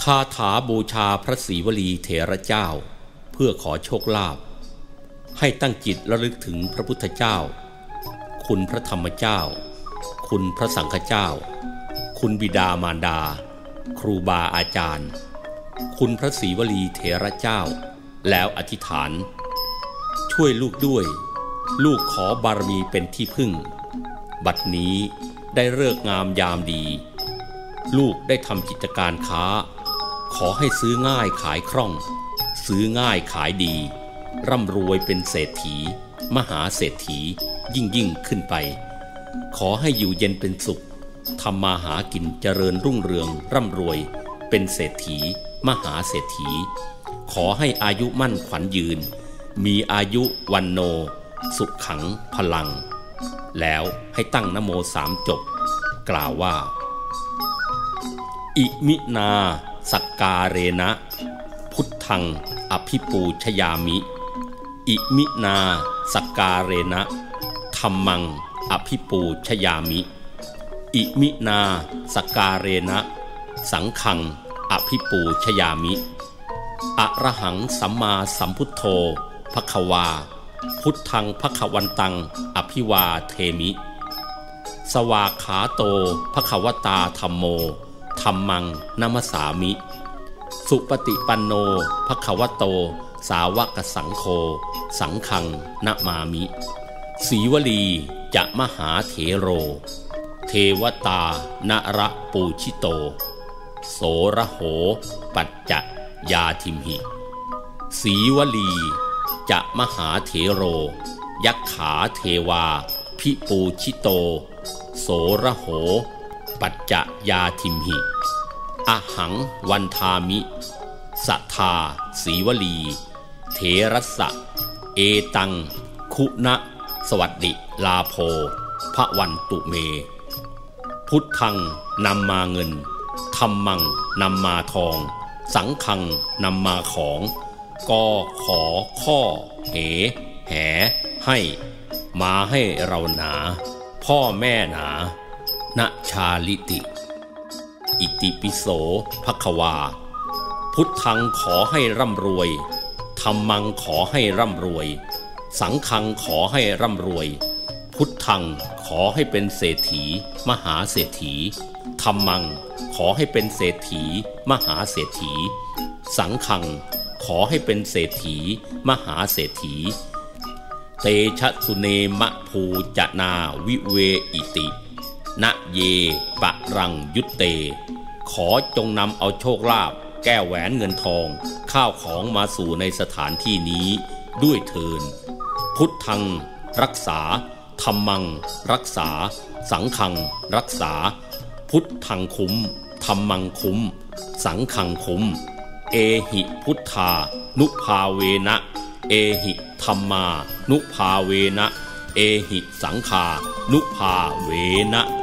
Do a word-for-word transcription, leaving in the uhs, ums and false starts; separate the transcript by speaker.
Speaker 1: คาถาบูชาพระศรีวลีเถระเจ้าเพื่อขอโชคลาภให้ตั้งจิตระลึกถึงพระพุทธเจ้าคุณพระธรรมเจ้าคุณพระสังฆเจ้าคุณบิดามารดาครูบาอาจารย์คุณพระศรีวลีเถระเจ้าแล้วอธิษฐานช่วยลูกด้วยลูกขอบารมีเป็นที่พึ่งบัดนี้ได้ฤกษ์งามยามดีลูกได้ทำกิจการค้าขอให้ซื้อง่ายขายคล่องซื้อง่ายขายดีร่ำรวยเป็นเศรษฐีมหาเศรษฐียิ่งยิ่งขึ้นไปขอให้อยู่เย็นเป็นสุขทำมาหากินเจริญรุ่งเรืองร่ำรวยเป็นเศรษฐีมหาเศรษฐีขอให้อายุมั่นขวัญยืนมีอายุวันโนสุขขังพลังแล้วให้ตั้งนะโมสามจบกล่าวว่าอิมินาสักการเรนะพุทธังอภิปูชยามิอิมินาสักการเรนะธัมมังอภิปูชยามิอิมินาสักการเรนะสังฆังอภิปูชยามิอะระหังสัมมาสัมพุทโธภควาพุทธังภควันตังอภิวาเทมิสวากขาโตภควตาธัมโมธัมมังนัมสามิสุปฏิปันโนภควโตสาวกสังโฆสังฆังนะมามิศรีวลีจะมหาเถโรเทวตานระปูชิโตโสระโหปัจจยาทิมหิศรีวลีจะมหาเถโรยักขาเทวาพิปูชิโตโสระโหปัจจยาทิมหิอหังวันทามิสัทธาศรีวลีเถรัสสะเอตังคุณะสวัสดิลาโภพระวันตุเมพุทธังนำมาเงินธัมมังนำมาทองสังฆังนำมาของกอขอข้อเหแหให้มาให้เราหนาพ่อแม่หนานะชาลิติอิติปิโสภควาพุทธังขอให้ร่ำรวยธัมมังขอให้ร่ำรวยสังฆังขอให้ร่ำรวยพุทธังขอให้เป็นเศรษฐีมหาเศรษฐีธัมมังขอให้เป็นเศรษฐีมหาเศรษฐีสังฆังขอให้เป็นเศรษฐีมหาเศรษฐีเตชะสุเนมะภูจนาวิเวอิตินะเยปะรังยุตเตขอจงนำเอาโชคลาภแก้วแหวนเงินทองข้าวของมาสู่ในสถานที่นี้ด้วยเถิดพุทธังรักษาธัมมังรักษาสังฆังรักษาพุทธังคุ้มธัมมังคุ้มสังฆังคุ้มเอหิพุทธานุภาเวนะเอหิธัมมานุภาเวนะเอหิสังฆานุภาเวนะ